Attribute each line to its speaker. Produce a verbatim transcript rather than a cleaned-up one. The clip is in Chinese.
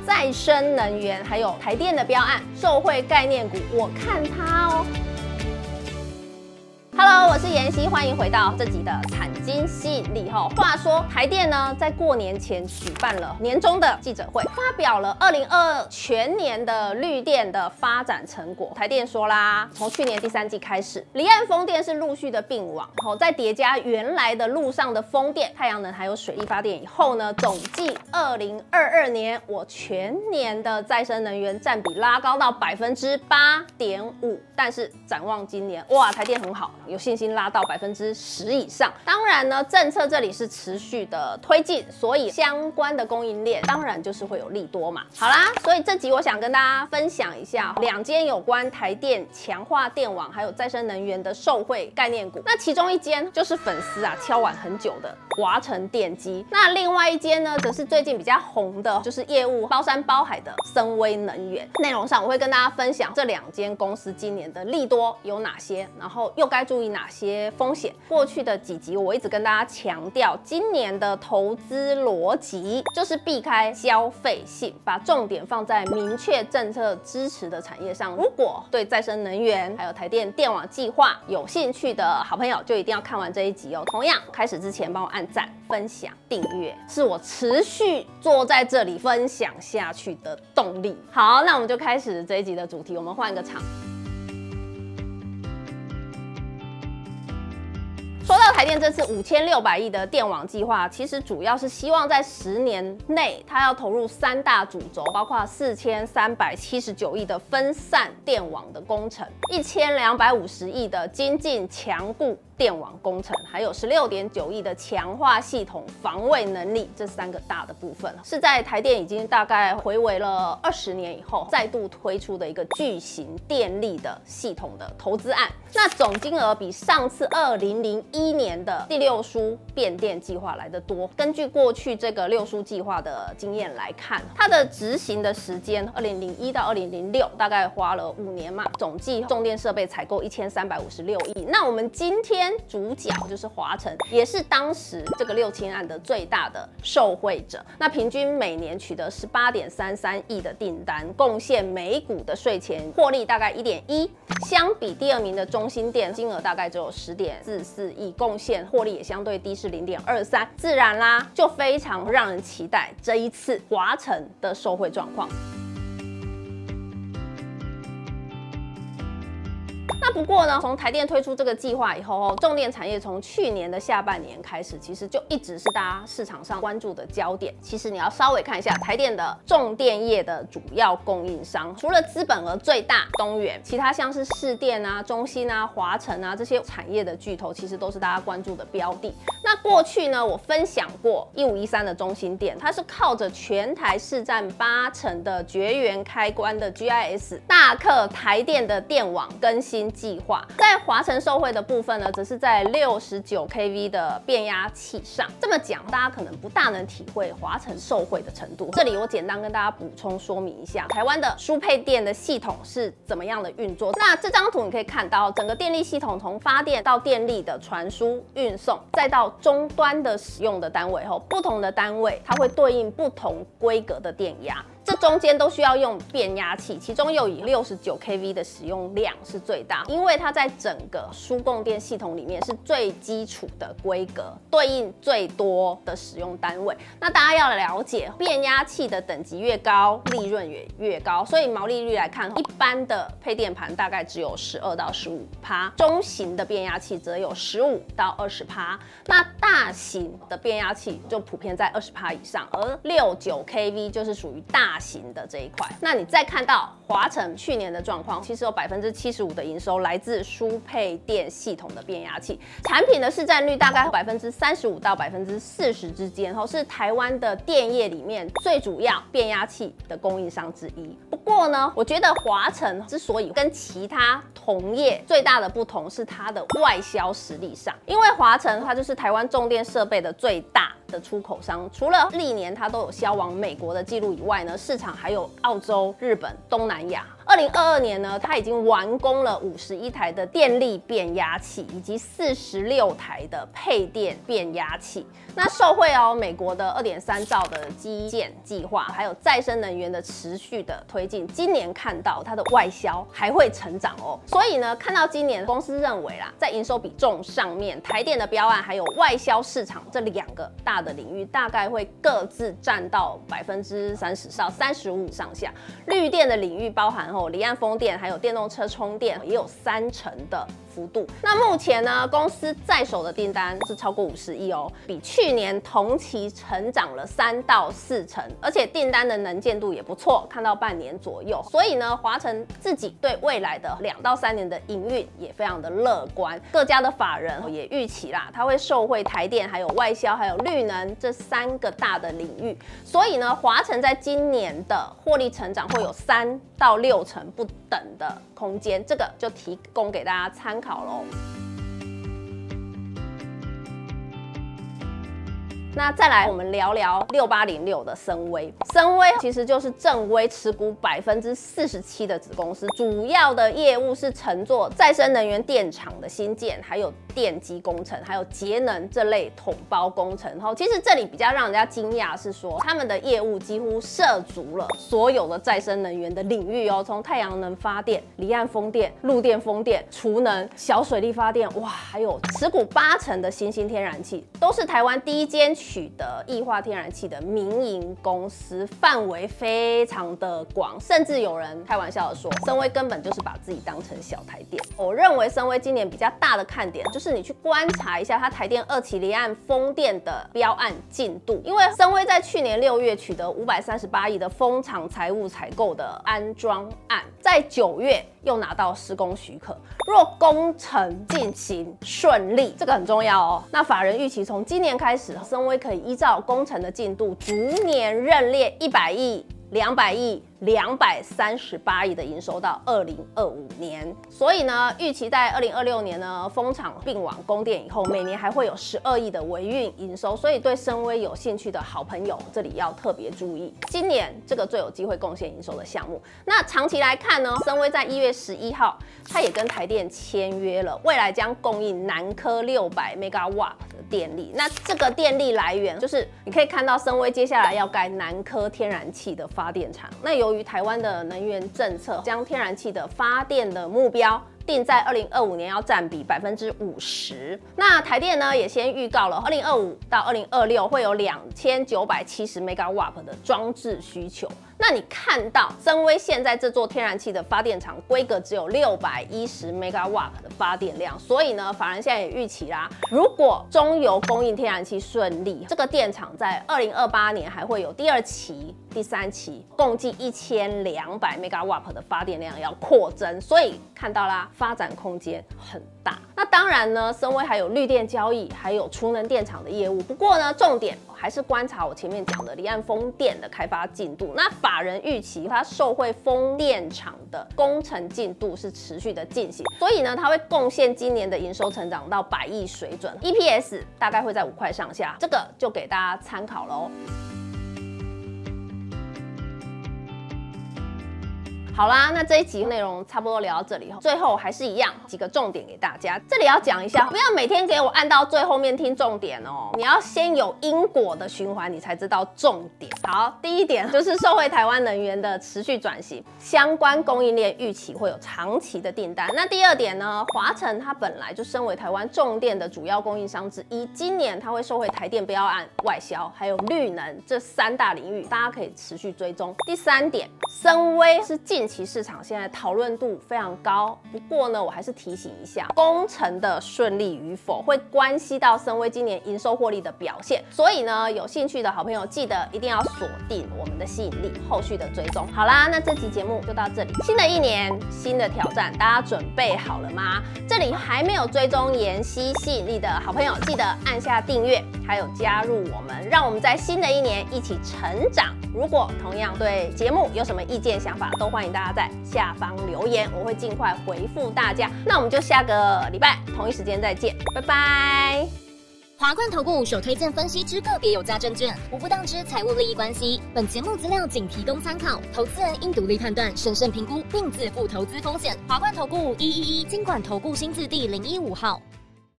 Speaker 1: 再生能源，还有台电的标案，受惠概念股，我看它哦。Hello， 我是妍希，欢迎回到这集的产经吸引力哈。话说台电呢，在过年前举办了年终的记者会，发表了二零二二全年的绿电的发展成果。台电说啦，从去年第三季开始，离岸风电是陆续的并网，后再叠加原来的陆上的风电、太阳能还有水力发电以后呢，总计二零二二年我全年的再生能源占比拉高到百分之八点五。但是展望今年，哇，台电很好。有信心拉到百分之十以上。当然呢，政策这里是持续的推进，所以相关的供应链当然就是会有利多嘛。好啦，所以这集我想跟大家分享一下两间有关台电强化电网还有再生能源的受惠概念股。那其中一间就是粉丝啊敲碗很久的华城电机，那另外一间呢，则是最近比较红的，就是业务包山包海的森威能源。内容上我会跟大家分享这两间公司今年的利多有哪些，然后又该注意哪些风险？过去的几集我一直跟大家强调，今年的投资逻辑就是避开消费性，把重点放在明确政策支持的产业上。如果对再生能源还有台电电网计划有兴趣的好朋友，就一定要看完这一集哦。同样，开始之前帮我按赞、分享、订阅，是我持续坐在这里分享下去的动力。好，那我们就开始这一集的主题，我们换一个场。说到台电这次五千六百亿的电网计划，其实主要是希望在十年内，它要投入三大主轴，包括四千三百七十九亿的分散电网的工程，一千两百五十亿的精进强固电网工程，还有十六点九亿的强化系统防卫能力，这三个大的部分是在台电已经大概回违了二十年以后，再度推出的一个巨型电力的系统的投资案。那总金额比上次二零零一年的第六书变电计划来得多。根据过去这个六书计划的经验来看，它的执行的时间二零零一到二零零六大概花了五年嘛，总计重电设备采购一千三百五十六亿。那我们今天主角就是华城，也是当时这个六千案的最大的受惠者。那平均每年取得十八点三三亿的订单，贡献每股的税前获利大概一点一，相比第二名的中兴电金额大概只有十点四四亿，贡献获利也相对低是零点二三，自然啦，就非常让人期待这一次华城的受惠状况。那不过呢，从台电推出这个计划以后，重电产业从去年的下半年开始，其实就一直是大家市场上关注的焦点。其实你要稍微看一下台电的重电业的主要供应商，除了资本额最大东元，其他像是士电啊、中兴啊、华城啊这些产业的巨头，其实都是大家关注的标的。那过去呢，我分享过一五一三的中兴电，它是靠着全台市占八成的绝缘开关的 G I S， 大客台电的电网更新计划。在华城受惠的部分呢，则是在六十九 k V 的变压器上。这么讲，大家可能不大能体会华城受惠的程度。这里我简单跟大家补充说明一下，台湾的输配电的系统是怎么样的运作。那这张图你可以看到，整个电力系统从发电到电力的传输、运送，再到终端的使用的单位后，不同的单位它会对应不同规格的电压。这中间都需要用变压器，其中又以六十九 k V 的使用量是最大，因为它在整个输供电系统里面是最基础的规格，对应最多的使用单位。那大家要了解，变压器的等级越高，利润也越高，所以毛利率来看，一般的配电盘大概只有十二到十五趴，中型的变压器则有十五到二十趴，那大型的变压器就普遍在二十趴以上，而六十九 k V 就是属于大大型的这一块。那你再看到华城去年的状况，其实有百分之七十五的营收来自输配电系统的变压器，产品的市占率大概百分之三十五到百分之四十之间，是台湾的电业里面最主要变压器的供应商之一。不过呢，我觉得华城之所以跟其他同业最大的不同是它的外销实力上，因为华城它就是台湾重电设备的最大的出口商，除了历年它都有销往美国的记录以外呢，市场还有澳洲、日本、东南亚。二二零二二年呢，它已经完工了五十一台的电力变压器，以及四十六台的配电变压器。那受惠哦，美国的二点三兆的基建计划，还有再生能源的持续的推进，今年看到它的外销还会成长哦。所以呢，看到今年公司认为啦，在营收比重上面，台电的标案还有外销市场这两个大的领域，大概会各自占到百分之三十到三十五上下。绿电的领域包含哦，离岸风电还有电动车充电，也有三成的幅度。那目前呢，公司在手的订单是超过五十亿哦，比去年同期成长了三到四成，而且订单的能见度也不错，看到半年左右。所以呢，华城自己对未来的两到三年的营运也非常的乐观。各家的法人也预期啦，它会受惠台电、还有外销、还有绿能这三个大的领域。所以呢，华城在今年的获利成长会有三到六成不等的空间，这个就提供给大家参考喽。那再来，我们聊聊六八零六的森崴。森崴其实就是正崴持股百分之四十七的子公司，主要的业务是承做再生能源电厂的新建，还有电机工程，还有节能这类统包工程。后其实这里比较让人家惊讶是说，他们的业务几乎涉足了所有的再生能源的领域哦，从太阳能发电、离岸风电、陆电风电、储能、小水力发电，哇，还有持股八成的新兴天然气，都是台湾第一间取得液化天然气的民营公司，范围非常的广，甚至有人开玩笑的说，森崴根本就是把自己当成小台电。我认为森崴今年比较大的看点，就是你去观察一下它台电二期离岸风电的标案进度，因为森崴在去年六月取得五百三十八亿的风场财务采购的安装案，在九月又拿到施工许可。若工程进行顺利，这个很重要哦。那法人预期从今年开始，森崴可以依照工程的进度，逐年认列一百亿、两百亿、两百三十八亿的营收到二零二五年。所以呢，预期在二零二六年呢，风场并网供电以后，每年还会有十二亿的维运营收。所以对森崴有兴趣的好朋友，这里要特别注意，今年这个最有机会贡献营收的项目。那长期来看呢，森崴在一月十一号，它也跟台电签约了，未来将供应南科六百 megawatt 的电力。那这个电力来源就是你可以看到，森崴接下来要盖南科天然气的发电厂。那由于台湾的能源政策，将天然气的发电的目标定在二零二五年要占比百分之五十。那台电呢也先预告了，二零二五到二零二六会有两千九百七十 megawatt 的装置需求。那你看到森崴现在这座天然气的发电厂规格只有六百一十 megawatt 的发电量，所以呢，法人现在也预期啦，如果中油供应天然气顺利，这个电厂在二零二八年还会有第二期、第三期，共计一千两百 megawatt 的发电量要扩增，所以看到啦，发展空间很大。那当然呢，森崴还有绿电交易，还有储能电厂的业务。不过呢，重点还是观察我前面讲的离岸风电的开发进度。那法人预期它受惠风电场的工程进度是持续的进行，所以呢，它会贡献今年的营收成长到百亿水准 ，E P S 大概会在五块上下，这个就给大家参考喽。好啦，那这一集内容差不多聊到这里，最后还是一样几个重点给大家。这里要讲一下，不要每天给我按到最后面听重点哦，你要先有因果的循环，你才知道重点。好，第一点就是受惠台湾能源的持续转型，相关供应链预期会有长期的订单。那第二点呢，华城它本来就身为台湾重电的主要供应商之一，今年它会受惠台电标案、外销还有绿能这三大领域，大家可以持续追踪。第三点，森崴是近期市场现在讨论度非常高，不过呢，我还是提醒一下，工程的顺利与否会关系到森崴今年营收获利的表现，所以呢，有兴趣的好朋友记得一定要锁定我们的吸引力后续的追踪。好啦，那这期节目就到这里，新的一年新的挑战，大家准备好了吗？这里还没有追踪妍希吸引力的好朋友，记得按下订阅，还有加入我们，让我们在新的一年一起成长。如果同样对节目有什么意见想法，都欢迎大家在下方留言，我会尽快回复大家。那我们就下个礼拜同一时间再见，拜拜。
Speaker 2: 华冠投顾首推荐分析之个别有价证券，无不当之财务利益关系。本节目资料仅提供参考，投资人应独立判断、审慎评估，并自负投资风险。华冠投顾一一一金管投顾新字第零一五号。